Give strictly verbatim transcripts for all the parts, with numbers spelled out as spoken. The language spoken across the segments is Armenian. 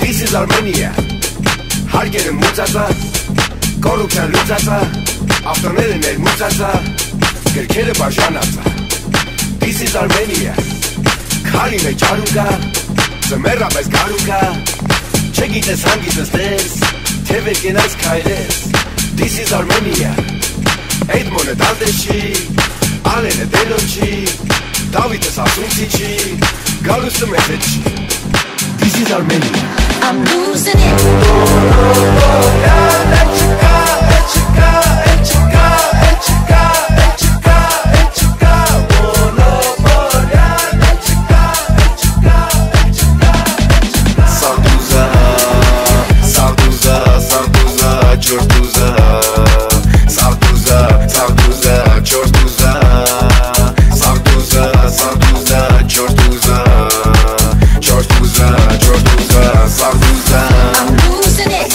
This is Armenia Հարգերը մուծածա Կորուպցիան լուծածա Ավտոները ներմուծածա Գրքերը բաժանածա This is Armenia Քարի մեջ արուկա Ձմեռա պես գարուկա Չգիտես հանգիստս տես Թե վեր կենայս քայլես This is Armenia Էդմոնը դանդեշի Ալենը դելոչի Դավիթս ասունցի չի Գալուստը մեզ հետ չի This is Armenia I'm losing it Oh, oh, oh, yeah, let you go, let you go, let you go, let you go, let you go, let you go Oh, no, oh, yeah, let you go, let you go, let you go, let you go Sarduza, Sarduza, Sarduza, Chortuza Sarduza, Sarduza, Chortuza Sarduza, Sarduza, Chortuza Chortuza, Chortuza, Sarduza I'm losing it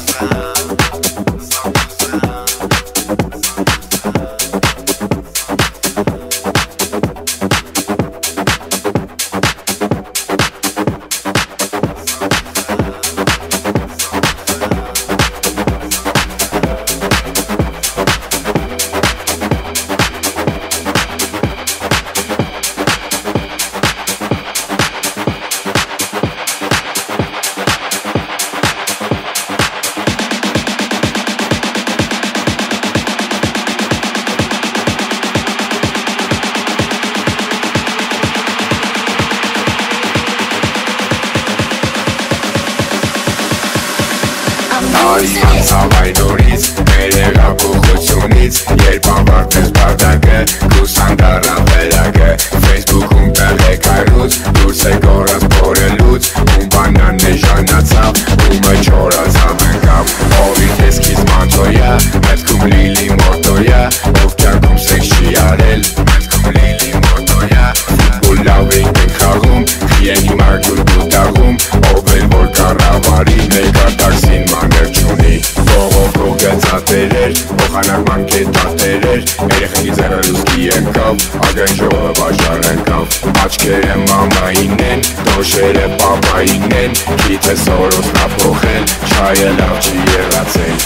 Ցավայրորից, երեգա փոխությունից Երբ անվարտես բարտակը, կուսան դարան վերակը Facebook-ում տեղեք այրուց, դուրս է գորած բորելուց Ում բանան է ժանացավ, ումը չորացավ ընկավ Ովի տեսքից մանթոյա, մետքում լիլի մորտոյա Ով կյարքում սեքս չի արել, մետքում լիլի մորտոյա Ֆուտբոլ լավ ենք ենք խաղում, խիենի մարգուր դուտաղում Ով էլ որ կառավարի, ներկա տաքսին մաներ չունի Ողով գծատերեր, փոխանակման կետատերեր Երեխեքի ձեռը լուսկի ենքավ, ագնջովը բաժար ենքավ Աչքերը մամային են, դոշերը պապային են Գիթե սորոսն ապոխել, չայը լավ չի եղացել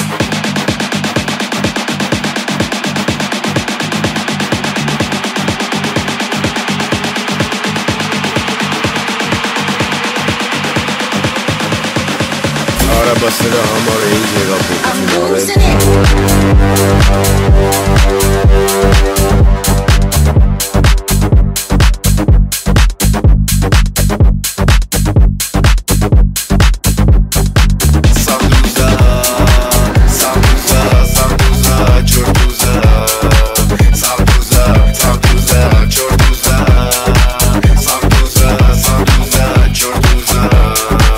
Արաբասները համար էին եղապոխություն Sarduza, Sarduza, Sarduza, Chortuza Sarduza, Sarduza, Chortuza Sarduza, Sarduza, Chortuza